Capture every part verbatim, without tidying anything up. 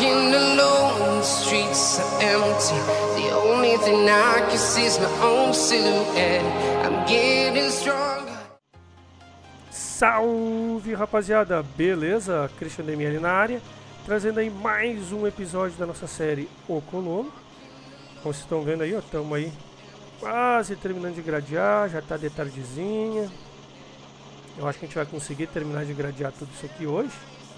walking alone, the streets are empty. The only thing I can see is my own silhouette. I'm getting stronger. Salve, rapaziada, beleza? Christian D M L na área, trazendo aí mais um episódio da nossa série O Colono. Como vocês estão vendo aí, ó, estamos aí quase terminando de gradear, já tá de tardezinha. Eu acho que a gente vai conseguir terminar de gradear tudo isso aqui hoje.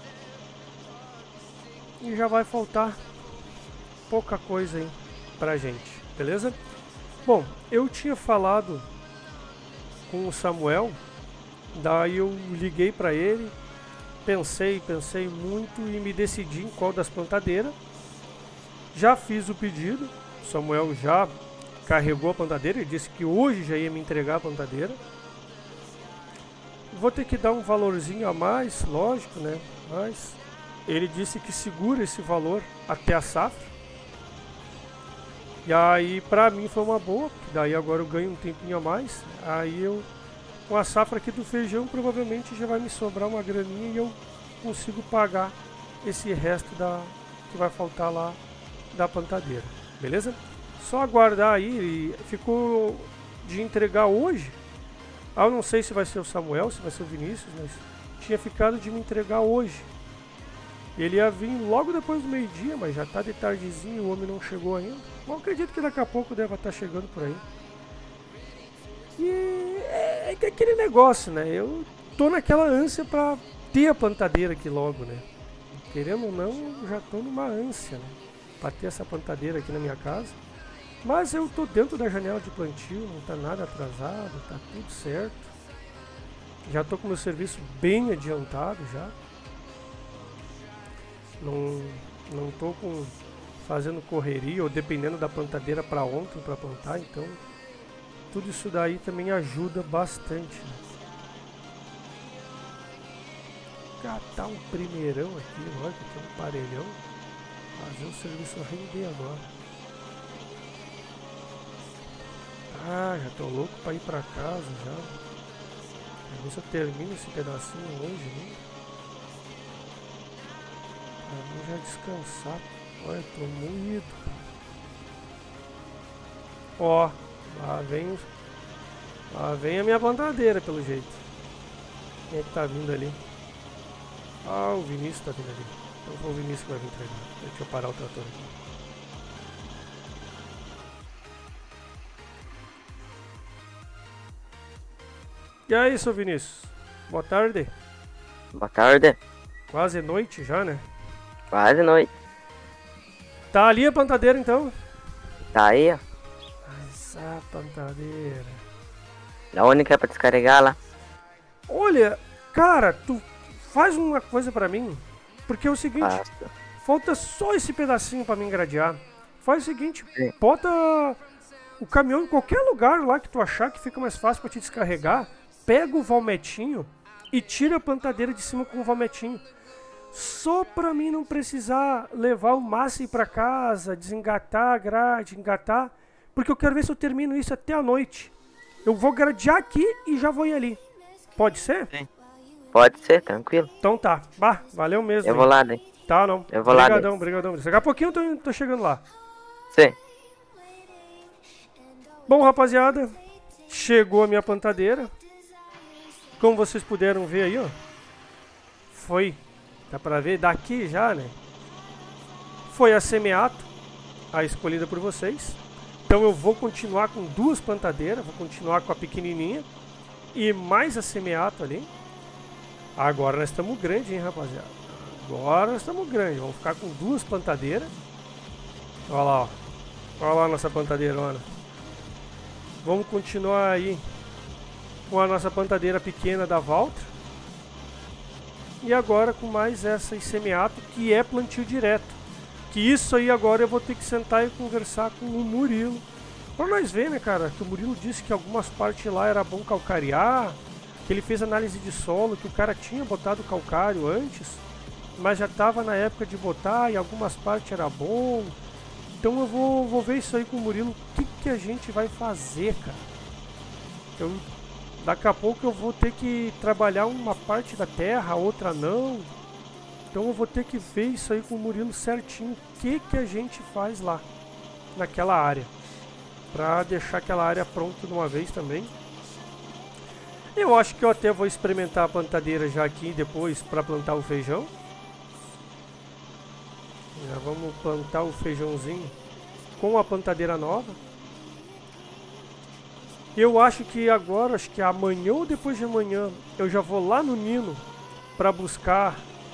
E já vai faltar pouca coisa aí pra gente, beleza? Bom, eu tinha falado com o Samuel, daí eu liguei pra ele, pensei, pensei muito e me decidi em qual das plantadeiras. Já fiz o pedido, o Samuel já carregou a plantadeira, ele disse que hoje já ia me entregar a plantadeira. Vou ter que dar um valorzinho a mais, lógico, né? Mas ele disse que segura esse valor até a safra. E aí pra mim foi uma boa, porque daí agora eu ganho um tempinho a mais. Aí eu, com a safra aqui do feijão, provavelmente já vai me sobrar uma graninha e eu consigo pagar esse resto da, que vai faltar lá da plantadeira, beleza? Só aguardar aí, ficou de entregar hoje. Ah, eu não sei se vai ser o Samuel, se vai ser o Vinícius, mas tinha ficado de me entregar hoje. Ele ia vir logo depois do meio-dia, mas já tá de tardezinho, o homem não chegou ainda. Bom, acredito que daqui a pouco deve estar chegando por aí. E é, é aquele negócio, né? Eu tô naquela ânsia pra ter a plantadeira aqui logo, né? Querendo ou não, eu já tô numa ânsia, né? Pra ter essa plantadeira aqui na minha casa. Mas eu tô dentro da janela de plantio, não tá nada atrasado, tá tudo certo. Já tô com meu serviço bem adiantado já. Não, não tô com, fazendo correria ou dependendo da plantadeira para ontem para plantar, então tudo isso daí também ajuda bastante, né? Catar um primeirão aqui, olha que tem um parelhão, fazer o serviço render agora. Ah, já tô louco para ir para casa já. Vamos ver se eu termino esse pedacinho hoje, né? Vou já descansar. Olha, tô moído. Ó, lá vem, lá vem a minha plantadeira pelo jeito. Quem é que tá vindo ali? Ah, o Vinícius tá vindo ali. Então foi o Vinícius que vai vir entregar. Deixa eu parar o trator aqui. E aí, seu Vinícius? Boa tarde. Boa tarde. Quase noite já, né? Quase noite. Tá ali a plantadeira então? Tá aí, ó. Essa plantadeira. Da onde que é pra descarregar lá? Olha, cara, tu faz uma coisa pra mim. Porque é o seguinte, Basta. falta só esse pedacinho pra me engradear. Faz o seguinte, Sim. bota o caminhão em qualquer lugar lá que tu achar que fica mais fácil pra te descarregar. Pega o valmetinho e tira a plantadeira de cima com o valmetinho. Só pra mim não precisar levar o massa pra casa, desengatar a grade, engatar, porque eu quero ver se eu termino isso até a noite. Eu vou gradear aqui e já vou ir ali. Pode ser? Sim. Pode ser, tranquilo. Então tá. Bah, valeu mesmo. Eu hein? vou lá, daí. Tá, não. Eu vou lá, Brigadão, brigadão. Daqui a pouquinho eu tô, tô chegando lá. Sim. Bom, rapaziada, chegou a minha plantadeira. Como vocês puderam ver aí, ó. Foi... Dá pra ver daqui já, né? Foi a Semeato, a escolhida por vocês. Então eu vou continuar com duas plantadeiras. Vou continuar com a pequenininha e mais a Semeato ali. Agora nós estamos grandes, hein, rapaziada? Agora nós estamos grandes. Vamos ficar com duas plantadeiras. Olha lá, ó. Olha lá a nossa plantadeira, olha. Vamos continuar aí com a nossa plantadeira pequena da Valtra. E agora com mais essa Semeato, que é plantio direto. Que isso aí agora eu vou ter que sentar e conversar com o Murilo. Pra nós ver, né, cara, que o Murilo disse que algumas partes lá era bom calcarear. Que ele fez análise de solo, que o cara tinha botado calcário antes. Mas já tava na época de botar e algumas partes era bom. Então eu vou, vou ver isso aí com o Murilo. O que, que a gente vai fazer, cara? Eu... Daqui a pouco eu vou ter que trabalhar uma parte da terra, a outra não. Então eu vou ter que ver isso aí com o Murilo certinho, o que que a gente faz lá, naquela área, para deixar aquela área pronta de uma vez também. Eu acho que eu até vou experimentar a plantadeira já aqui depois para plantar o feijão. Já vamos plantar o feijãozinho com a plantadeira nova. Eu acho que agora, acho que amanhã ou depois de amanhã, eu já vou lá no Nino para buscar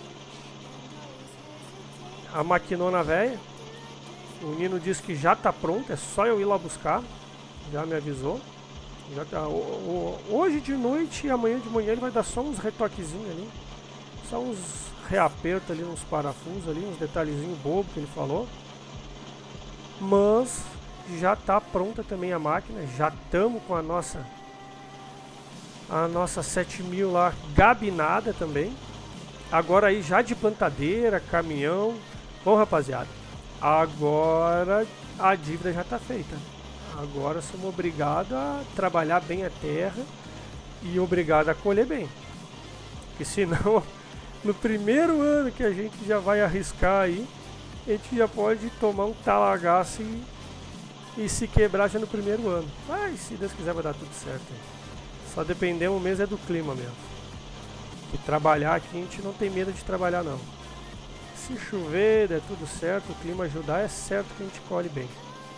a maquinona velha. O Nino disse que já tá pronto, é só eu ir lá buscar. Já me avisou. Já tá, o, o, hoje de noite e amanhã de manhã ele vai dar só uns retoquezinhos ali. Só uns reapertos ali, uns parafusos ali, uns detalhezinhos bobos que ele falou. Mas já tá pronta também a máquina. Já estamos com a nossa a nossa sete mil lá gabinada também. Agora aí já de plantadeira, caminhão. Bom, rapaziada, agora a dívida já tá feita. Agora somos obrigados a trabalhar bem a terra e obrigados a colher bem. Porque senão, no primeiro ano que a gente já vai arriscar aí, a gente já pode tomar um talagaço e, e se quebrar já no primeiro ano. Mas se Deus quiser vai dar tudo certo. Só dependemos mesmo é do clima mesmo. Que trabalhar aqui a gente não tem medo de trabalhar não. Se chover, der tudo certo, o clima ajudar, é certo que a gente colhe bem.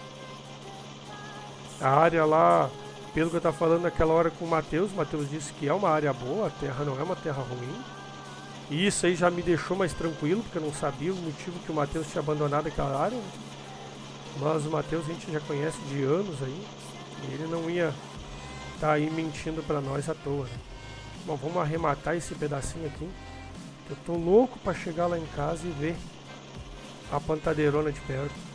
A área lá, pelo que eu estava falando naquela hora com o Matheus, o Matheus disse que é uma área boa, a terra não é uma terra ruim. E isso aí já me deixou mais tranquilo, porque eu não sabia o motivo que o Matheus tinha abandonado aquela área. Mas o Matheus a gente já conhece de anos aí, e ele não ia estar aí mentindo para nós à toa. Né? Bom, vamos arrematar esse pedacinho aqui. Eu tô louco para chegar lá em casa e ver a plantadeirona de perto.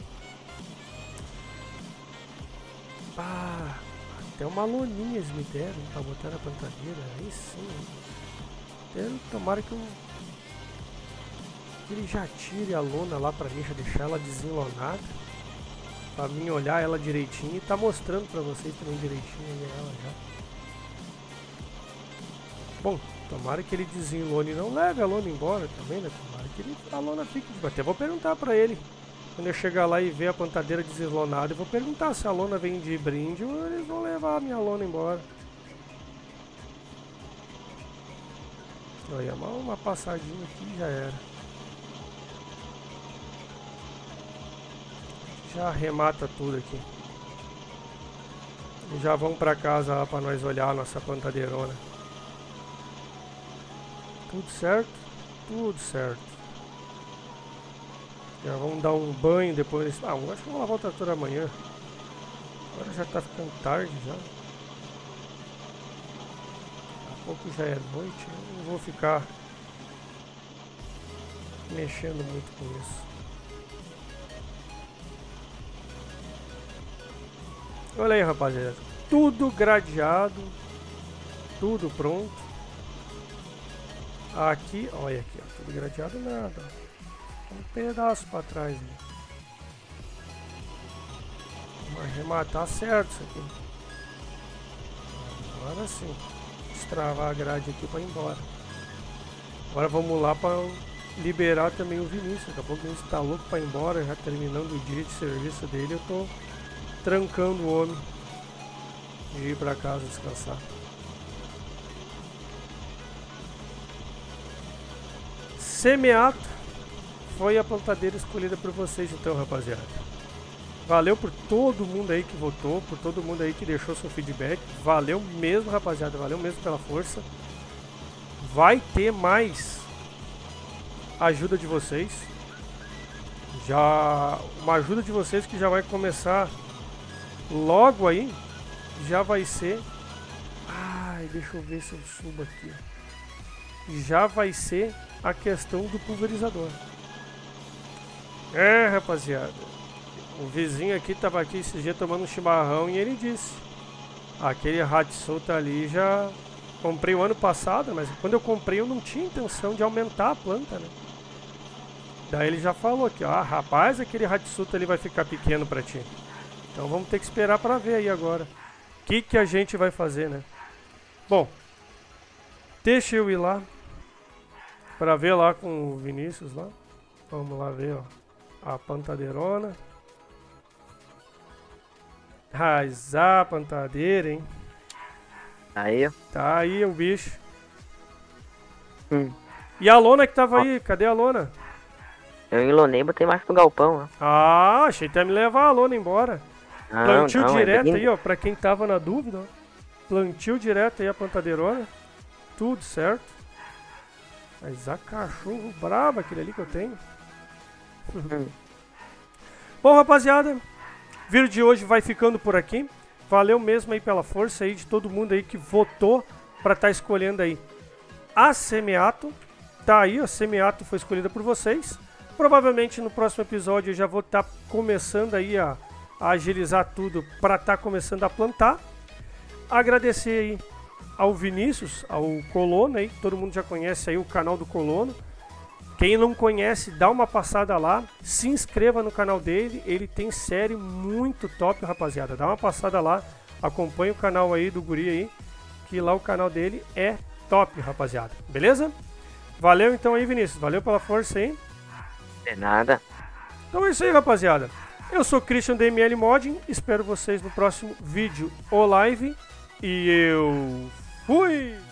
Ah, até uma loninha eles me deram pra botar na plantadeira. Aí sim. Até tomara que, eu, que ele já tire a lona lá pra mim, já deixar ela desenlonada. Pra mim olhar ela direitinho e tá mostrando pra vocês também direitinho ela já. Bom, tomara que ele desenlone e não leve a lona embora também, né? Tomara que ele, a lona fique. Até vou perguntar pra ele. Quando eu chegar lá e ver a plantadeira deslonada, eu vou perguntar se a lona vem de brinde ou eles vão levar a minha lona embora. Olha, uma passadinha aqui já era. Já arremata tudo aqui. E já vamos pra casa lá pra nós olhar a nossa plantadeirona. Tudo certo? Tudo certo. Já vamos dar um banho depois. Ah, eu acho que eu vou lavar o trator amanhã. Agora já tá ficando tarde já. Daqui a pouco já é noite. Eu não vou ficar mexendo muito com isso. Olha aí, rapaziada. Tudo gradeado. Tudo pronto. Aqui, olha aqui, ó, tudo gradeado nada. Um pedaço para trás. Né? Vamos arrematar certo isso aqui. Agora sim. Destravar a grade aqui para ir embora. Agora vamos lá para liberar também o Vinícius. Daqui a pouco ele está louco para ir embora. Já terminando o dia de serviço dele, eu tô trancando o homem de ir para casa descansar. Semeato foi a plantadeira escolhida por vocês então, rapaziada. Valeu por todo mundo aí que votou, por todo mundo aí que deixou seu feedback. Valeu mesmo, rapaziada, valeu mesmo pela força. Vai ter mais ajuda de vocês. Já uma ajuda de vocês que já vai começar logo aí. Já vai ser... Ai, deixa eu ver se eu subo aqui. Já vai ser a questão do pulverizador. É, rapaziada, o vizinho aqui tava aqui esse dia tomando um chimarrão e ele disse: aquele Hatsu tá ali, já comprei o ano passado, mas quando eu comprei eu não tinha intenção de aumentar a planta, né? Daí ele já falou aqui, ah, rapaz, aquele Hatsu ali vai ficar pequeno pra ti. Então vamos ter que esperar pra ver aí agora o que que a gente vai fazer, né? Bom, deixa eu ir lá Pra ver lá com o Vinícius lá. Vamos lá ver, ó. A pantadeirona. Raizar, pantadeira, hein? Aí, ó. Tá aí o bicho. Hum. E a lona que tava aí? Cadê a lona? Eu enlonei e botei mais pro galpão, ó. Ah, achei que ia me levar a lona embora. Não, Plantio não, direto é bem... aí, ó. Pra quem tava na dúvida, ó. Plantio direto aí a pantadeirona. Tudo certo. Mas a cachorro braba aquele ali que eu tenho. Hum. Bom, rapaziada, o vídeo de hoje vai ficando por aqui. Valeu mesmo aí pela força aí de todo mundo aí que votou pra estar escolhendo aí a Semiato. Tá aí, a Semiato foi escolhida por vocês. Provavelmente no próximo episódio eu já vou estar começando aí a, a agilizar tudo pra estar começando a plantar. Agradecer aí ao Vinícius, ao Colono aí, todo mundo já conhece aí o canal do Colono. Quem não conhece, dá uma passada lá, se inscreva no canal dele, ele tem série muito top, rapaziada. Dá uma passada lá, acompanha o canal aí do guri aí, que lá o canal dele é top, rapaziada. Beleza? Valeu então aí, Vinícius, valeu pela força aí. De nada. Então é isso aí, rapaziada. Eu sou Christian D M L Modding, espero vocês no próximo vídeo ou live. E eu fui!